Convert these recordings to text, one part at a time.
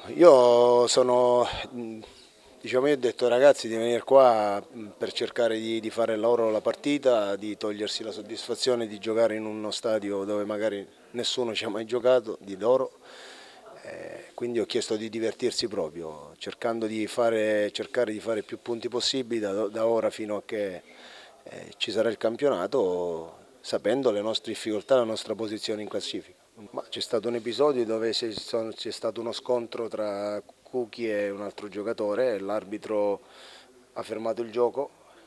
Io sono, diciamo, io ho detto ai ragazzi di venire qua per cercare di fare loro la partita, di togliersi la soddisfazione di giocare in uno stadio dove magari nessuno ci ha mai giocato, di loro. Quindi ho chiesto di divertirsi proprio, cercando di cercare di fare più punti possibili da ora fino a che ci sarà il campionato, sapendo le nostre difficoltà, la nostra posizione in classifica. Ma c'è stato un episodio dove c'è stato uno scontro tra Cucchi e un altro giocatore, e l'arbitro ha fermato il gioco.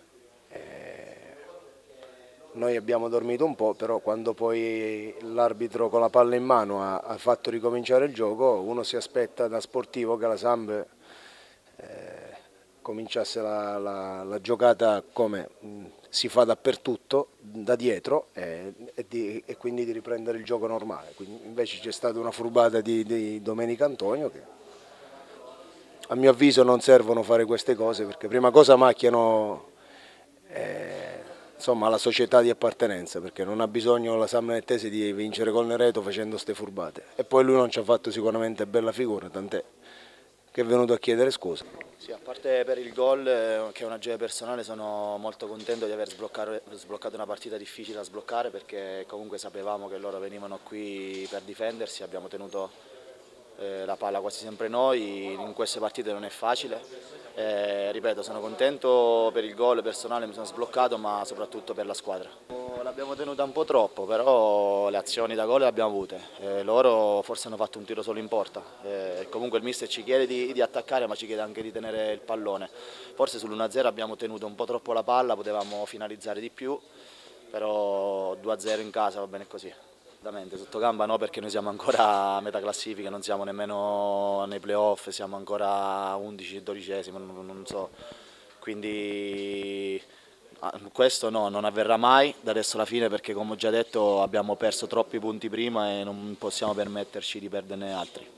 Noi abbiamo dormito un po', però quando poi l'arbitro con la palla in mano ha fatto ricominciare il gioco, uno si aspetta da sportivo che la Samp cominciasse la giocata come si fa dappertutto, da dietro, e quindi di riprendere il gioco normale. Quindi invece c'è stata una furbata di Domenico Antonio che a mio avviso non servono fare queste cose, perché prima cosa macchiano insomma, la società di appartenenza, perché non ha bisogno la Sammanettese di vincere col Nereto facendo ste furbate. E poi lui non ci ha fatto sicuramente bella figura, tant'è che è venuto a chiedere scusa. Sì, a parte per il gol, che è una gioia personale, sono molto contento di aver sbloccato una partita difficile da sbloccare, perché comunque sapevamo che loro venivano qui per difendersi, abbiamo tenuto la palla quasi sempre noi, in queste partite non è facile. Ripeto, sono contento per il gol personale, mi sono sbloccato, ma soprattutto per la squadra. L'abbiamo tenuta un po' troppo, però le azioni da gol le abbiamo avute. Loro forse hanno fatto un tiro solo in porta. Comunque il mister ci chiede di attaccare, ma ci chiede anche di tenere il pallone. Forse sull'1-0 abbiamo tenuto un po' troppo la palla, potevamo finalizzare di più, però 2-0 in casa va bene così. Esattamente, sotto gamba no, perché noi siamo ancora a metà classifica, non siamo nemmeno nei playoff, siamo ancora 11-12esimo, non so. Quindi questo no, non avverrà mai da adesso alla fine, perché come ho già detto abbiamo perso troppi punti prima e non possiamo permetterci di perderne altri.